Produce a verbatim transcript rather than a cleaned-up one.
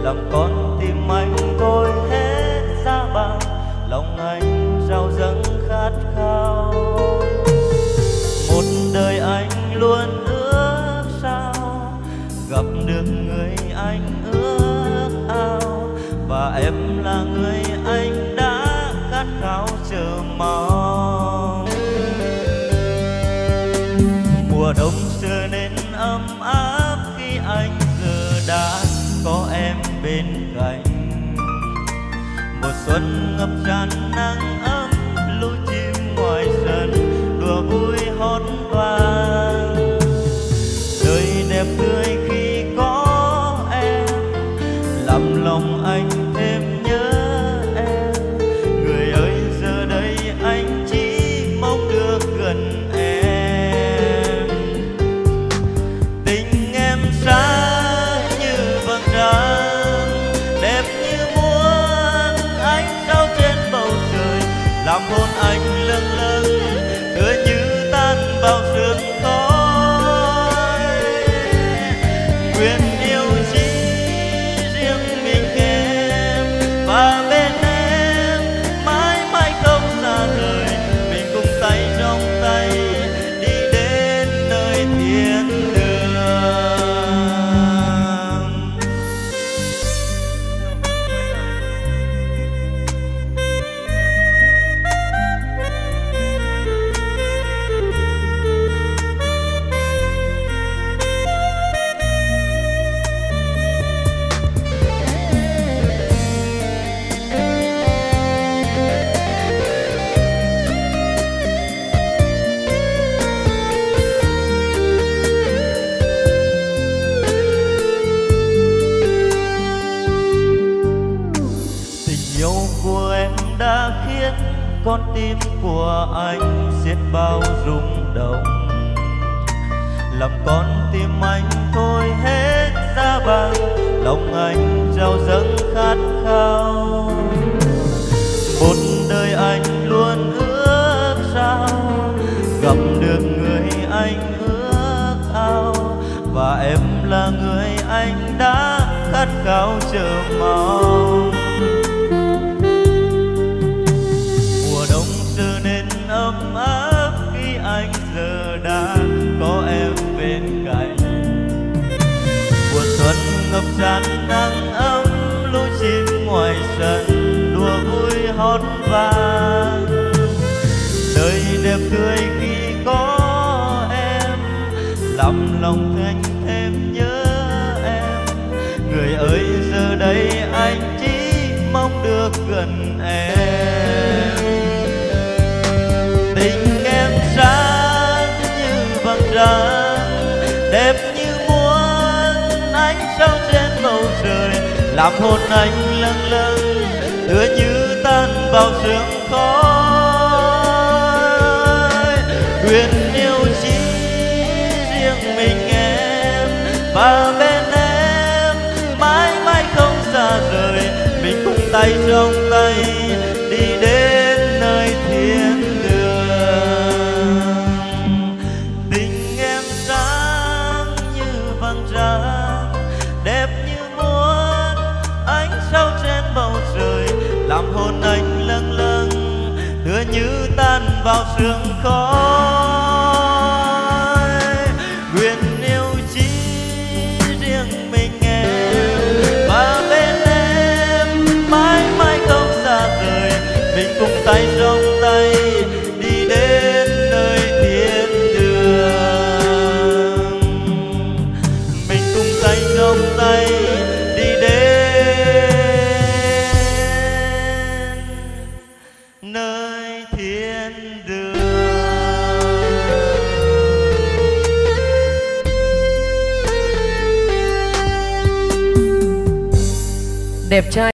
làm con tim anh thôi hết giá băng, lòng anh rao dâng khát khao. Một đời anh luôn ước sao gặp được người anh ước ao, và em là người anh đã khát khao chờ mong. Mùa đông trở nên ấm áp khi anh giờ đã có em bên cạnh. Mùa xuân ngập tràn nắng ấm, lũ chim ngoài sân đùa vui hót vang. Đời đẹp tươi khi có em, làm lòng anh thêm nhớ em. Người ơi giờ đây anh chỉ mong được gần em. Tình em sáng như vầng trăng, đẹp như muôn ánh sao trên bầu trời, làm hồn anh lâng lâng tựa như tan vào sương khói. Nguyện yêu chỉ riêng mình em, và bên em mãi mãi không xa rời. Mình cùng tay trong tay đi đến nơi thiên đường. Yêu của em đã khiến con tim của anh xiết bao rung động, làm con tim anh thôi hết giá băng, lòng anh rao dâng khát khao. Một đời anh luôn ước sao gặp được người anh ước ao, và em là người anh đã khát khao chờ mong. Ấm áp khi anh giờ đã có em bên cạnh. Mùa xuân ngập tràn nắng ấm, lũ chim ngoài sân đùa vui hót vang. Đời đẹp tươi khi có em, làm lòng anh thêm nhớ em. Người ơi giờ đây anh chỉ mong được gần em. Tình em sáng như vầng trăng, đẹp như muôn ánh sao trên bầu trời, làm hồn anh lâng lâng tựa như tan vào sương khói. Nguyện yêu chỉ riêng mình em, và bên em mãi mãi không xa rời. Mình cùng tay trong tay đi đến nơi thiên đường. Đẹp như muôn ánh sao trên bầu trời, làm hồn anh lâng lâng tựa như tan vào sương khói. Nguyện yêu chỉ riêng mình em, và bên em mãi mãi không xa rời. Mình cùng tay trong tay đi đến nơi thiên đường. Mình cùng tay trong tay đi đến nơi thiên đường. Đẹp trai.